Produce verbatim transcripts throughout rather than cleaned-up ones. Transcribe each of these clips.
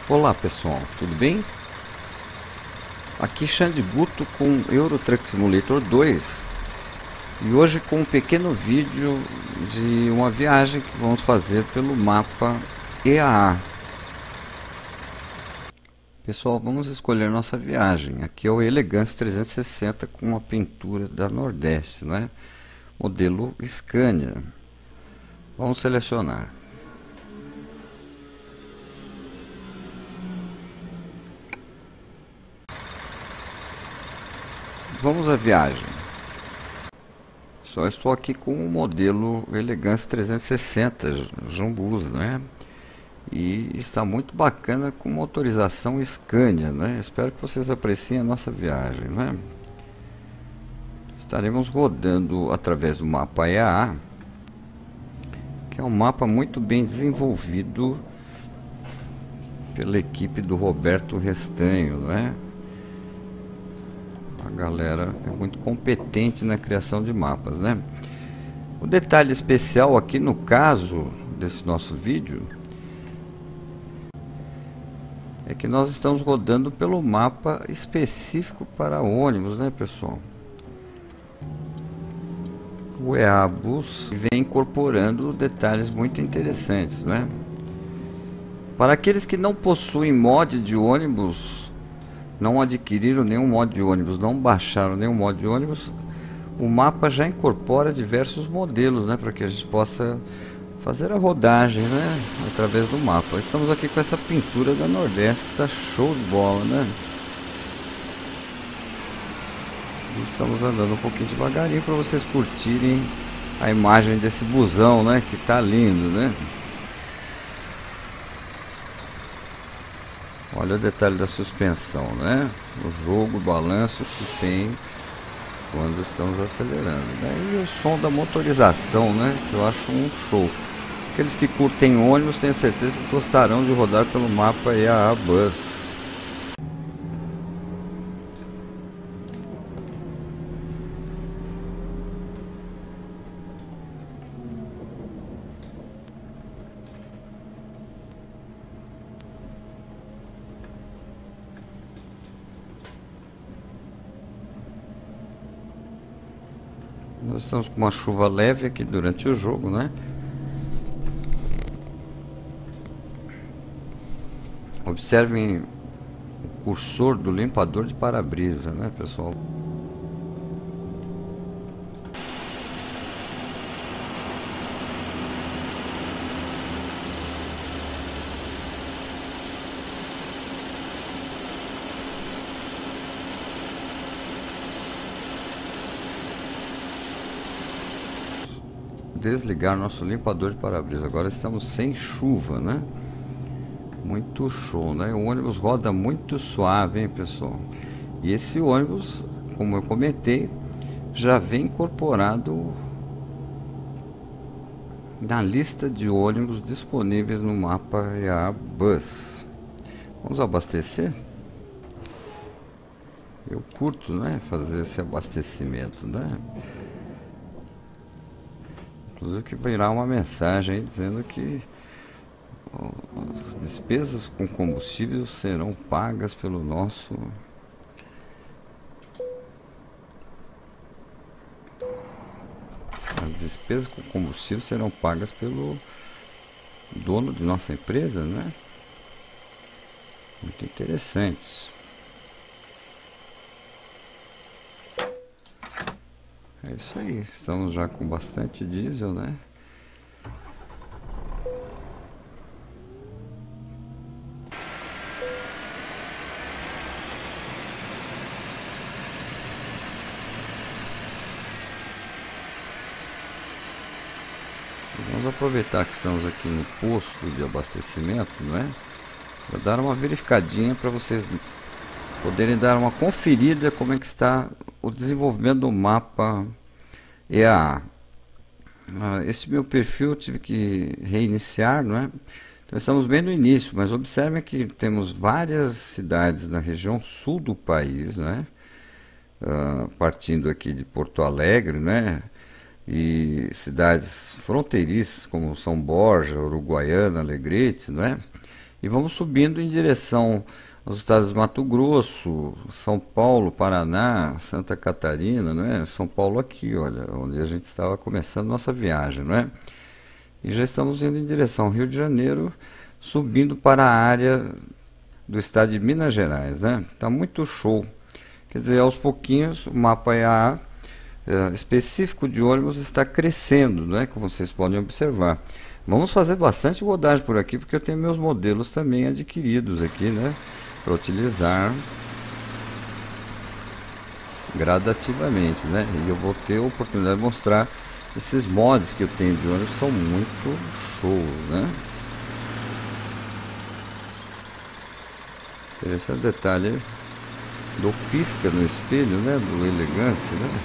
Olá pessoal, tudo bem? Aqui Xande Guto com Euro Truck Simulator dois e hoje com um pequeno vídeo de uma viagem que vamos fazer pelo mapa E A A. Pessoal, vamos escolher nossa viagem. Aqui é o Elegance trezentos e sessenta com uma pintura da Nordeste, né? Modelo Scania. Vamos selecionar. Vamos à viagem. Só estou aqui com o modelo Elegance trezentos e sessenta Jambus, né? E está muito bacana com motorização Scania, né? Espero que vocês apreciem a nossa viagem, né? Estaremos rodando através do mapa E A A, que é um mapa muito bem desenvolvido pela equipe do Roberto Restanho, né? A galera é muito competente na criação de mapas, né? O detalhe especial aqui no caso desse nosso vídeo é que nós estamos rodando pelo mapa específico para ônibus, né, pessoal? O E A A Bus vem incorporando detalhes muito interessantes, né? Para aqueles que não possuem mod de ônibus, não adquiriram nenhum mod de ônibus, não baixaram nenhum mod de ônibus, o mapa já incorpora diversos modelos, né, para que a gente possa fazer a rodagem, né, através do mapa. Estamos aqui com essa pintura da Nordeste que está show de bola, né? E estamos andando um pouquinho devagarinho para vocês curtirem a imagem desse busão, né, que está lindo, né? Olha o detalhe da suspensão, né? O jogo, o balanço que tem quando estamos acelerando, né? E o som da motorização, né? Que eu acho um show. Aqueles que curtem ônibus, tenho certeza que gostarão de rodar pelo mapa E A A Bus. Nós estamos com uma chuva leve aqui durante o jogo, né? Observem o cursor do limpador de para-brisa, né, pessoal? Desligar nosso limpador de para-brisa. Agora estamos sem chuva, né? Muito show, né? O ônibus roda muito suave, hein, pessoal? E esse ônibus, como eu comentei, já vem incorporado na lista de ônibus disponíveis no mapa E A A Bus. Vamos abastecer? Eu curto, né, fazer esse abastecimento, né? Inclusive que virá uma mensagem aí dizendo que as despesas com combustível serão pagas pelo nosso as despesas com combustível serão pagas pelo dono de nossa empresa, né? Muito interessante. É isso aí, estamos já com bastante diesel, né? Vamos aproveitar que estamos aqui no posto de abastecimento, né? Vou dar uma verificadinha para vocês poderem dar uma conferida como é que está o desenvolvimento do mapa E A A. Ah, esse meu perfil eu tive que reiniciar, não é? Então estamos bem no início, mas observem que temos várias cidades na região sul do país, né? Ah, partindo aqui de Porto Alegre, né? E cidades fronteiriças como São Borja, Uruguaiana, Alegrete, né? E vamos subindo em direção aos estados de Mato Grosso, São Paulo, Paraná, Santa Catarina, não é? São Paulo aqui, olha, onde a gente estava começando nossa viagem, não é? E já estamos indo em direção ao Rio de Janeiro, subindo para a área do estado de Minas Gerais, né? Tá muito show. Quer dizer, aos pouquinhos o mapa E A é, específico de ônibus está crescendo, né? Como vocês podem observar. Vamos fazer bastante rodagem por aqui, porque eu tenho meus modelos também adquiridos aqui, né? Para utilizar gradativamente, né? E eu vou ter a oportunidade de mostrar esses mods que eu tenho de ônibus, são muito shows, né? Interessante detalhe do pisca no espelho, né? Do elegância, né?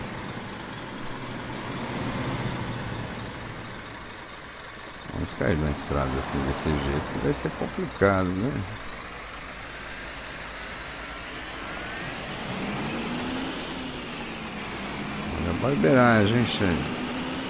Vamos cair na estrada assim, desse jeito, que vai ser complicado, né? Olha a barbeiragem, gente.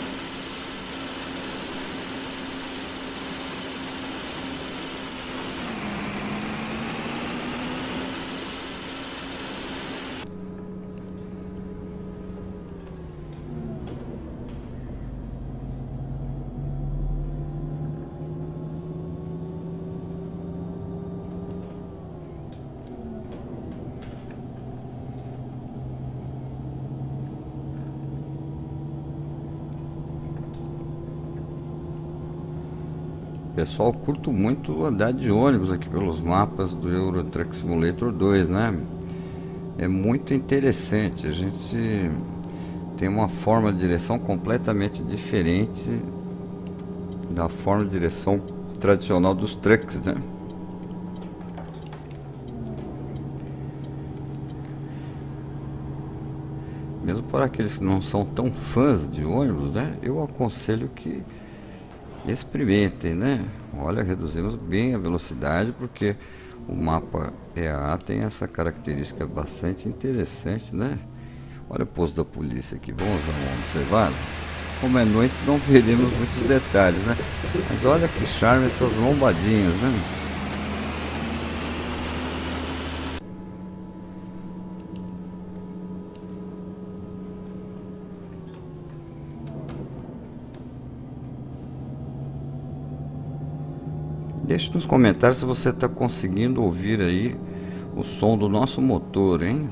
Pessoal, curto muito andar de ônibus aqui pelos mapas do Euro Truck Simulator dois, né? É muito interessante. A gente tem uma forma de direção completamente diferente da forma de direção tradicional dos trucks, né? Mesmo para aqueles que não são tão fãs de ônibus, né? Eu aconselho que experimentem, né? Olha, reduzimos bem a velocidade porque o mapa E A tem essa característica bastante interessante, né? Olha o posto da polícia aqui, vamos dar uma observada. Como é noite não veremos muitos detalhes, né? Mas olha que charme essas lombadinhas, né? Deixe nos comentários se você está conseguindo ouvir aí o som do nosso motor, hein?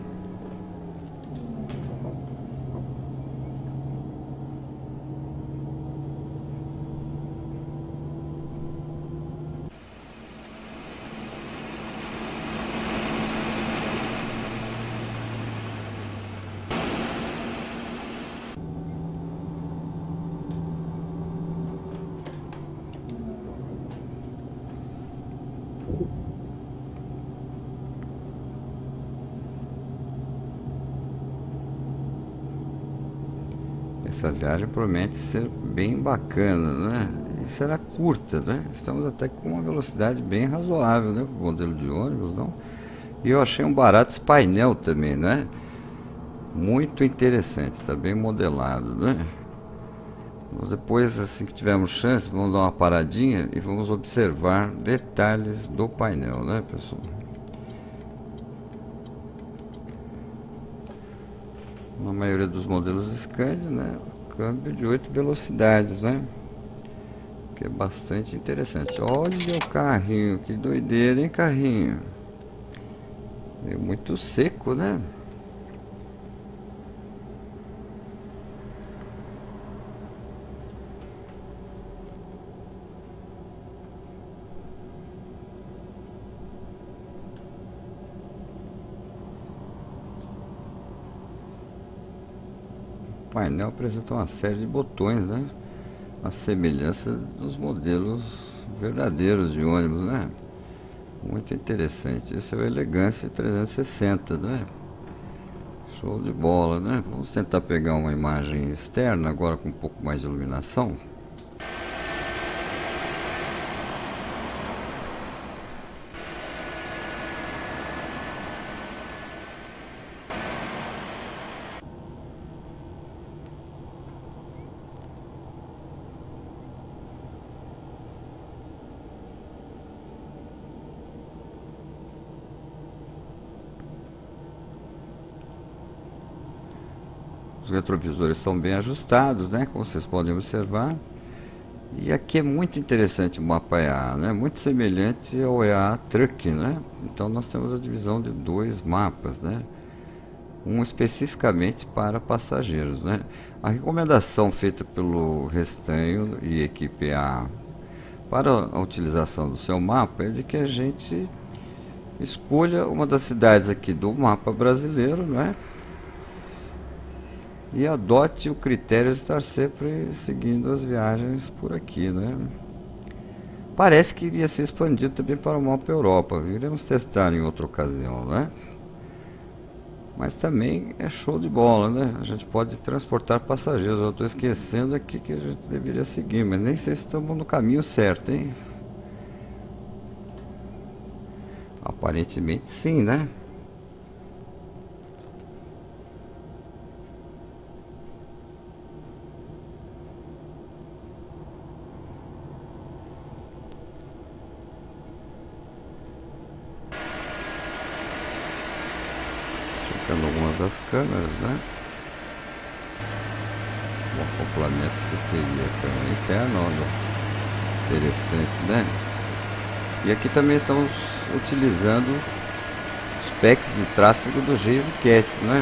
Essa viagem promete ser bem bacana, né? E será curta, né? Estamos até com uma velocidade bem razoável, né? Para o modelo de ônibus, não? E eu achei um barato esse painel também, né? Muito interessante, está bem modelado, né? Nós depois, assim que tivermos chance, vamos dar uma paradinha e vamos observar detalhes do painel, né, pessoal? Na maioria dos modelos Scania, né, câmbio de oito velocidades, né, que é bastante interessante. Olha o carrinho, que doideira, hein, carrinho? É muito seco, né? O painel apresenta uma série de botões, né? A semelhança dos modelos verdadeiros de ônibus, né? Muito interessante. Esse é o Elegância trezentos e sessenta, né? Show de bola, né? Vamos tentar pegar uma imagem externa agora com um pouco mais de iluminação. Os retrovisores estão bem ajustados, né? Como vocês podem observar. E aqui é muito interessante o mapa E A, né? Muito semelhante ao E A Truck, né? Então nós temos a divisão de dois mapas, né? Um especificamente para passageiros, né? A recomendação feita pelo Restanho e equipe E A para a utilização do seu mapa é de que a gente escolha uma das cidades aqui do mapa brasileiro, né? E adote o critério de estar sempre seguindo as viagens por aqui, né? Parece que iria ser expandido também para o mapa Europa. Iremos testar em outra ocasião, né? Mas também é show de bola, né? A gente pode transportar passageiros. Eu estou esquecendo aqui que a gente deveria seguir, mas nem sei se estamos no caminho certo, hein? Aparentemente sim, né? Checando algumas das câmeras, né? O acoplamento se teria câmera interna, olha, interessante, né? E aqui também estamos utilizando os packs de tráfego do GeezyCat, né?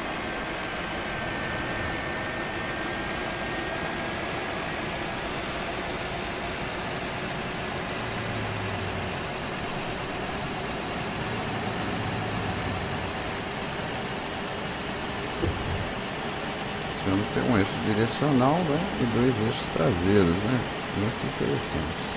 Vamos ter um eixo direcional, né? E dois eixos traseiros, né? Muito interessante.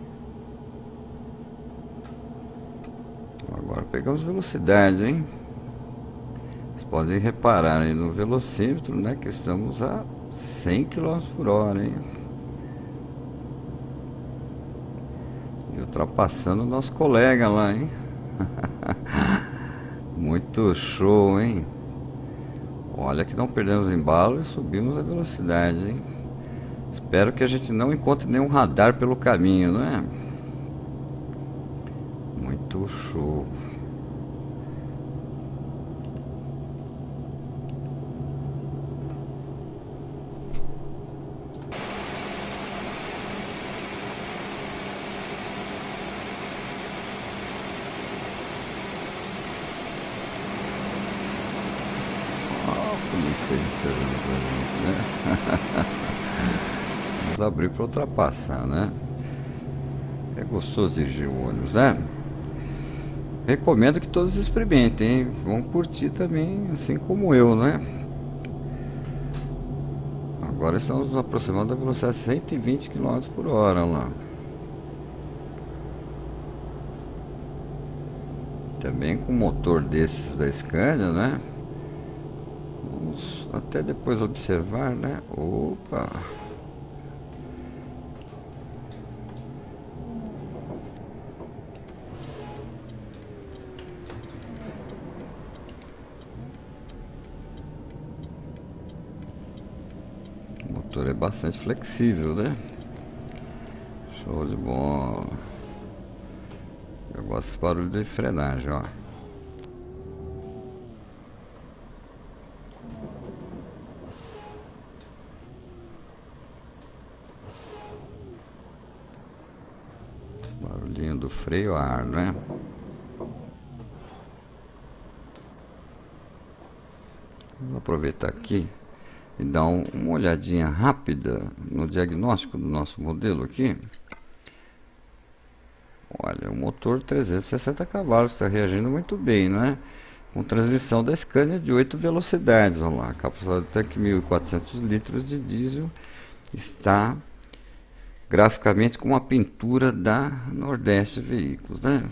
Agora pegamos velocidade, hein? Vocês podem reparar aí no velocímetro, né? Que estamos a cem quilômetros por hora, hein? E ultrapassando o nosso colega lá, hein? Muito show, hein? Olha que não perdemos embalo e subimos a velocidade, hein? Espero que a gente não encontre nenhum radar pelo caminho, não é? Muito show. Polícia observando pra gente, né? Vamos abrir para ultrapassar, né? É gostoso dirigir o ônibus, né? Recomendo que todos experimentem, hein? Vão curtir também, assim como eu, né? Agora estamos nos aproximando da velocidade de cento e vinte quilômetros por hora lá. Também com motor desses da Scania, né? Vamos até depois observar, né? Opa! O motor é bastante flexível, né? Show de bola! Eu gosto desse barulho de frenagem, ó. Barulhinho do freio a ar, né? Vamos aproveitar aqui e dar um, uma olhadinha rápida no diagnóstico do nosso modelo aqui. Olha, o motor trezentos e sessenta cavalos está reagindo muito bem, né? Com transmissão da Scania de oito velocidades. Olha lá, a capacidade do tanque mil e quatrocentos litros de diesel está graficamente com uma pintura da Nordeste Veículos, né?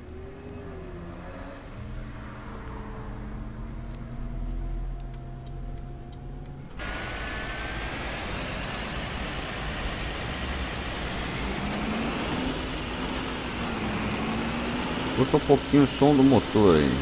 Curta um pouquinho o som do motor aí.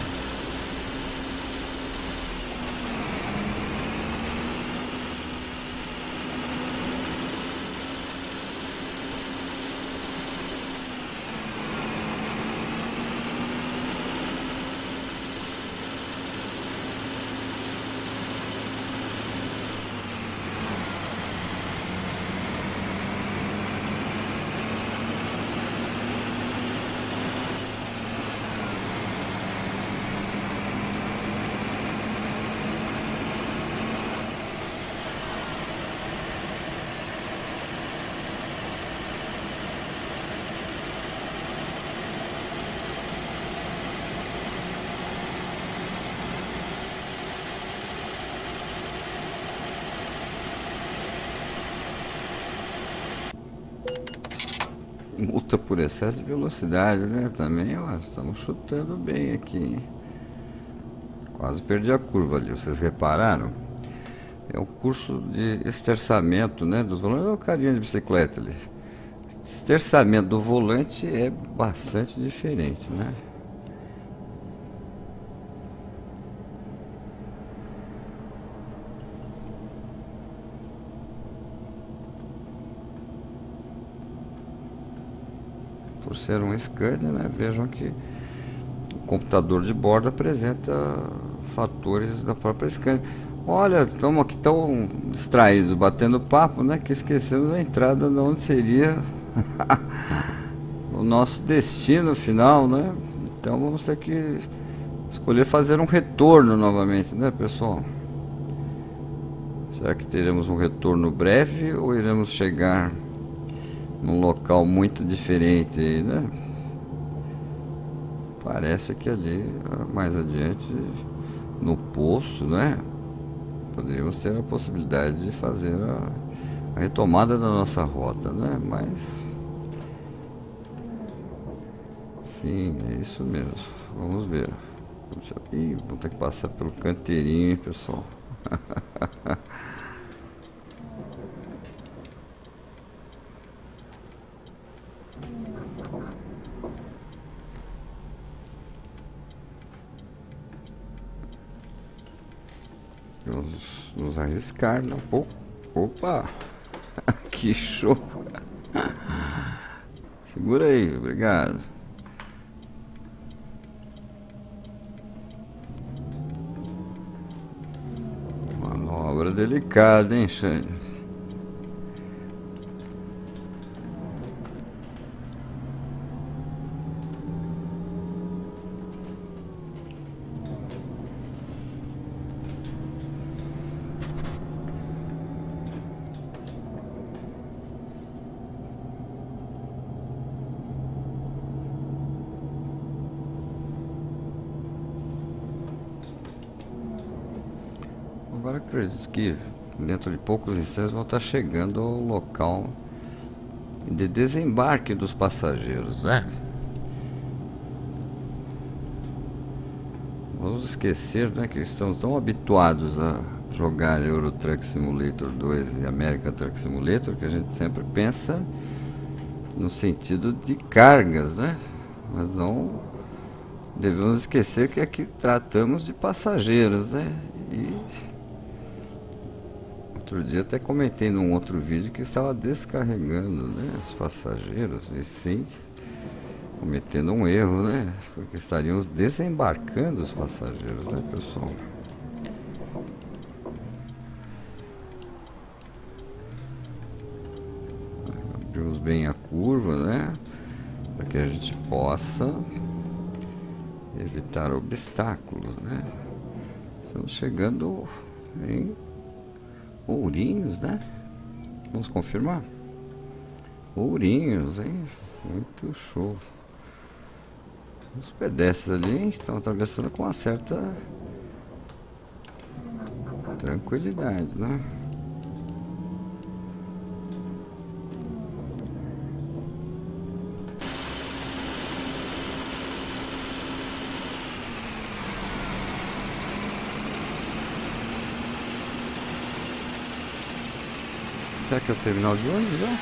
Multa por excesso de velocidade, né? Também, ó, estamos chutando bem aqui, hein? Quase perdi a curva ali, vocês repararam? É o curso de esterçamento, né, dos volantes. Olha o carinha de bicicleta ali. Esterçamento do volante é bastante diferente, né? Por ser um Scania, né, vejam que o computador de bordo apresenta fatores da própria Scania. Olha, estamos aqui tão distraídos, batendo papo, né, que esquecemos a entrada de onde seria o nosso destino final, né? Então vamos ter que escolher fazer um retorno novamente, né, pessoal? Será que teremos um retorno breve ou iremos chegar num local muito diferente aí, né? Parece que ali, mais adiante, no posto, né? Poderíamos ter a possibilidade de fazer a, a retomada da nossa rota, né? Mas... sim, é isso mesmo. Vamos ver. Ih, vou ter que passar pelo canteirinho, hein, pessoal? Vamos nos arriscar, né? Opa! Que show! Segura aí, obrigado. Manobra delicada, hein, Xande? Agora acredito que dentro de poucos instantes vão estar chegando ao local de desembarque dos passageiros, né? Vamos esquecer, né, que estamos tão habituados a jogar Euro Truck Simulator dois e American Truck Simulator que a gente sempre pensa no sentido de cargas, né? Mas não devemos esquecer que aqui tratamos de passageiros, né? E outro dia até comentei num outro vídeo que estava descarregando, né, os passageiros, e sim cometendo um erro, né, porque estaríamos desembarcando os passageiros, né, pessoal? Abrimos bem a curva, né, para que a gente possa evitar obstáculos, né? Estamos chegando em Ourinhos, né? Vamos confirmar? Ourinhos, hein? Muito show. Os pedestres ali estão atravessando com uma certa tranquilidade, né? Será que é o terminal de ônibus, já?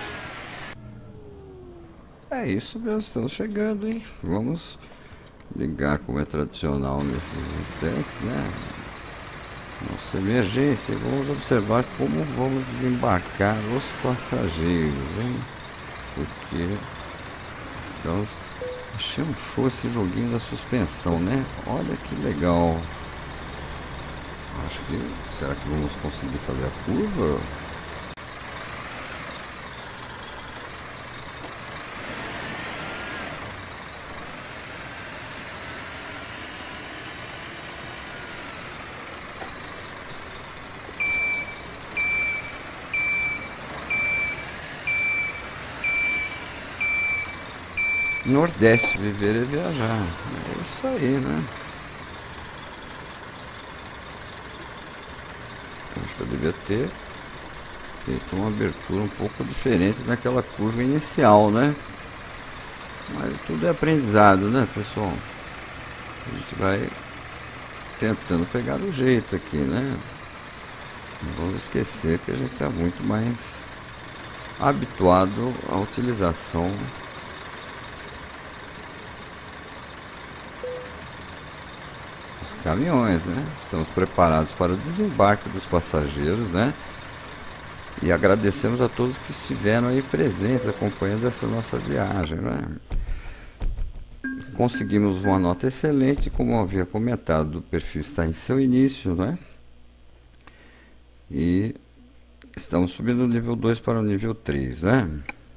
É isso mesmo, estamos chegando, hein? Vamos ligar como é tradicional nesses instantes, né? Nossa emergência, vamos observar como vamos desembarcar os passageiros, hein? Porque estamos... achei um show esse joguinho da suspensão, né? Olha que legal. Acho que... será que vamos conseguir fazer a curva? Nordeste, viver e viajar. É isso aí, né? Acho que eu devia ter feito uma abertura um pouco diferente daquela curva inicial, né? Mas tudo é aprendizado, né, pessoal? A gente vai tentando pegar o jeito aqui, né? Não vamos esquecer que a gente está muito mais habituado à utilização dos caminhões, né? Estamos preparados para o desembarque dos passageiros, né? E agradecemos a todos que estiveram aí presentes acompanhando essa nossa viagem, né? Conseguimos uma nota excelente, como eu havia comentado, o perfil está em seu início, né? E estamos subindo do nível dois para o nível três, né?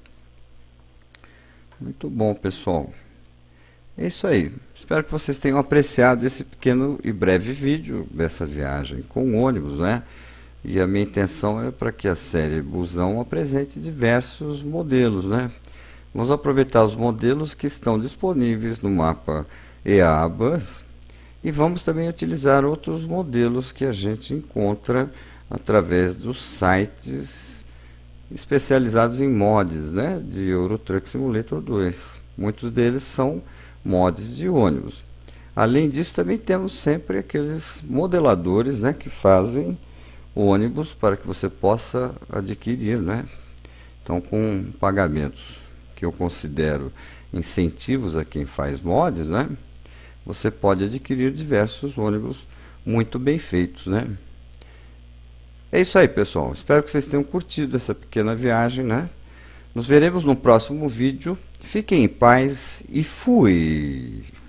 Muito bom, pessoal. É isso aí. Espero que vocês tenham apreciado esse pequeno e breve vídeo dessa viagem com ônibus, né? E a minha intenção é para que a série Busão apresente diversos modelos, né? Vamos aproveitar os modelos que estão disponíveis no mapa EABAS e vamos também utilizar outros modelos que a gente encontra através dos sites especializados em mods, né, de Euro Truck Simulator dois. Muitos deles são mods de ônibus. Além disso, também temos sempre aqueles modeladores, né, que fazem ônibus para que você possa adquirir, né? Então, com pagamentos que eu considero incentivos a quem faz mods, né, você pode adquirir diversos ônibus muito bem feitos, né? É isso aí, pessoal. Espero que vocês tenham curtido essa pequena viagem, né? Nos veremos no próximo vídeo. Fiquem em paz e fui!